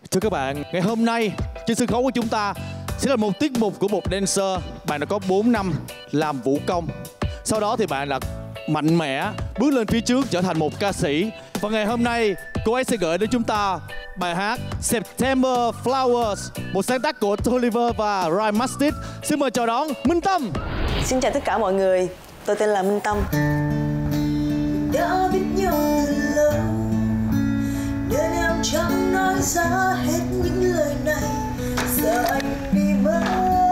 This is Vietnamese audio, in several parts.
Thưa các bạn, ngày hôm nay trên sân khấu của chúng ta sẽ là một tiết mục của một dancer. Bạn đã có 4 năm làm vũ công. Sau đó thì bạn đã mạnh mẽ bước lên phía trước trở thành một ca sĩ. Và ngày hôm nay cô ấy sẽ gửi đến chúng ta bài hát September Flowers, một sáng tác của Toliver và Ryan Mastic. Xin mời chào đón Minh Tâm. Xin chào tất cả mọi người, tôi tên là Minh Tâm. Đã biết nhau từ lâu nên em chẳng nói ra hết những lời này. Giờ anh đi mất,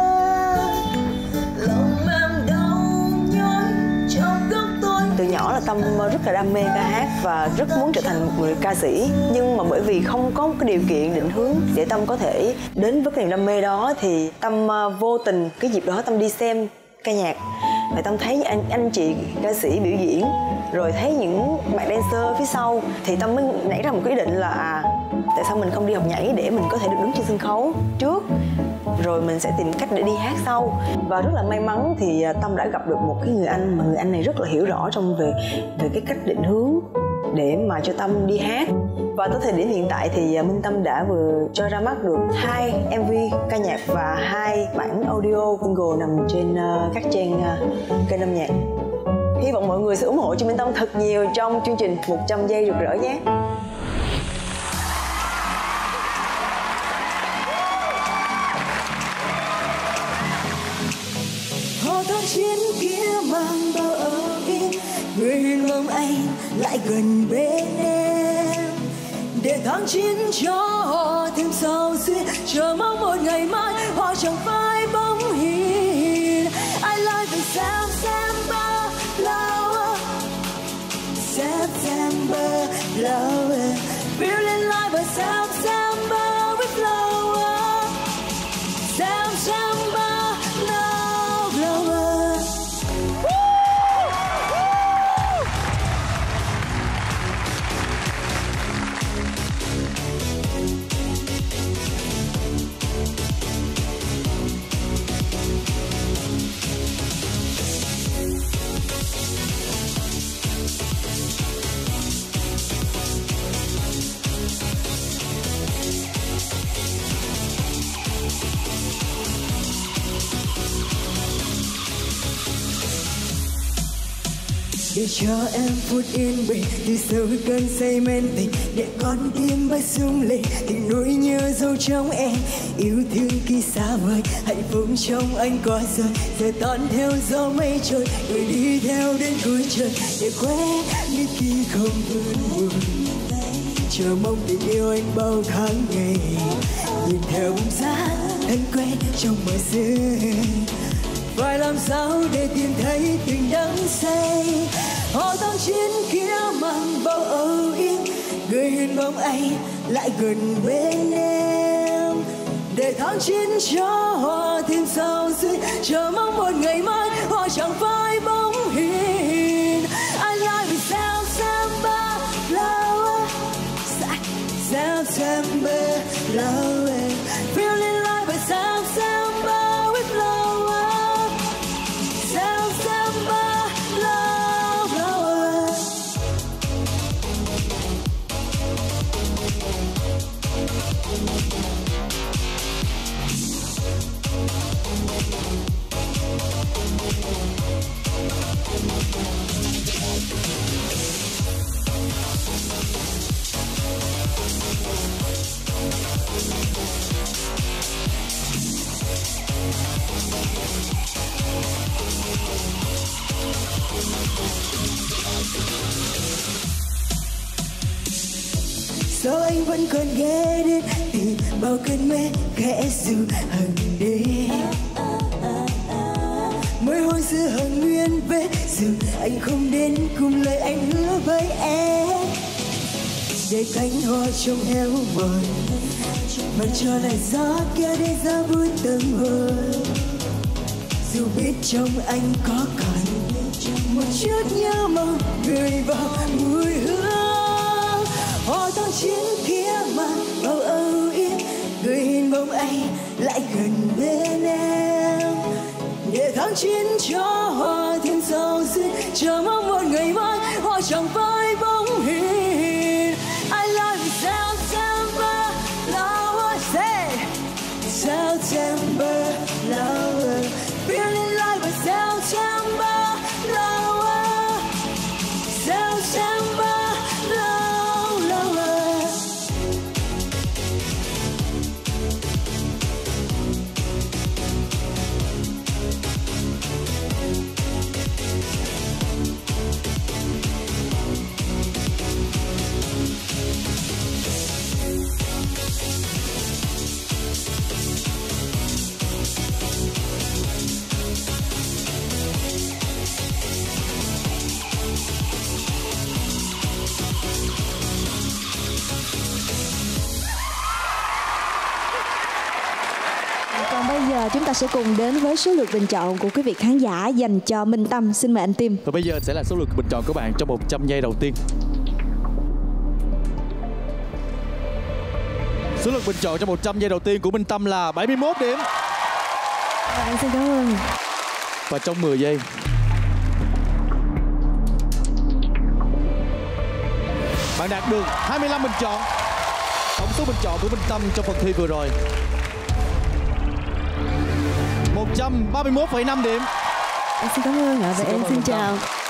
lòng em đau nhói trong góc tôi. Từ nhỏ là Tâm rất là đam mê ca hát và rất muốn trở thành một người ca sĩ. Nhưng mà bởi vì không có cái điều kiện định hướng để Tâm có thể đến với cái niềm đam mê đó, thì Tâm vô tình cái dịp đó Tâm đi xem ca nhạc. Và Tâm thấy anh chị ca sĩ biểu diễn, rồi thấy những bạn dancer phía sau, thì Tâm mới nảy ra một cái ý định là tại sao mình không đi học nhảy để mình có thể được đứng trên sân khấu trước, rồi mình sẽ tìm cách để đi hát sau. Và rất là may mắn thì Tâm đã gặp được một cái người anh mà người anh này rất là hiểu rõ trong về cái cách định hướng để mà cho Tâm đi hát. Và tới thời điểm hiện tại thì Minh Tâm đã vừa cho ra mắt được 2 MV ca nhạc và 2 bản audio single nằm trên các trang kênh âm nhạc. Hy vọng mọi người sẽ ủng hộ cho Minh Tâm thật nhiều trong chương trình 100 giây rực rỡ nhé. Họ tháng chiến kia mang bao âu yếm, người hiền mong anh lại gần bên em, để tháng chiến cho họ thêm sầu duyên, chờ mong một ngày mai họ chẳng phải bóng hình. I like the September flower, September flower, feeling like a September with flower, September no flower. Để cho em phút yên bình từ sâu cơn say men tình, để con tim bay rung lên tình nỗi nhớ dấu trong em. Yêu thương khi xa vời, hạnh phúc trong anh có rồi, giờ tan theo gió mây trôi, người đi theo đến cuối trời để quên đi khi không vươn buồn. Chờ mong tình yêu anh bao tháng ngày, nhìn theo bóng dáng thân quen trong mơ xưa. Phải làm sao để tìm thấy tình đắng say. Họ tháng chiến kia mang bao âu yếm, người hiền mong anh lại gần bên em, để tháng chiến cho họ thêm sao duyên, chờ mong một ngày mai họ chẳng phải bóng hình. I like the September flower, September flower, feeling like a September with flower. September love flower. Sao anh vẫn còn ghé đến tìm bao cơn mê khẽ dù hằng đêm, môi hôn xưa hằng nguyên vết dù anh không đến cùng lời anh hứa với em. Để cánh hoa trong eo mòn mà cho lại gió kia để gió vui tâm hồn, dù biết trong anh có còn một chút nhớ mong gửi vào mùi hương. Họ tháng chiến kia mang bao âu yếm, người hiền mong anh lại gần bên em, để tháng chiến cho họ thêm sầu duyên, chờ mong một ngày mai họ chẳng phải bóng hình. I love you September, love September lover, feeling like a September lover, September lover. Còn bây giờ chúng ta sẽ cùng đến với số lượt bình chọn của quý vị khán giả dành cho Minh Tâm. Xin mời anh Tim. Và bây giờ sẽ là số lượt bình chọn của bạn trong 100 giây đầu tiên. Số lượt bình chọn trong 100 giây đầu tiên của Minh Tâm là 71 điểm. Bạn xin cảm ơn. Và trong 10 giây, bạn đạt được 25 bình chọn. Tổng số bình chọn của Minh Tâm trong phần thi vừa rồi 131,5 điểm. Em xin cảm ơn ạ và em xin chào.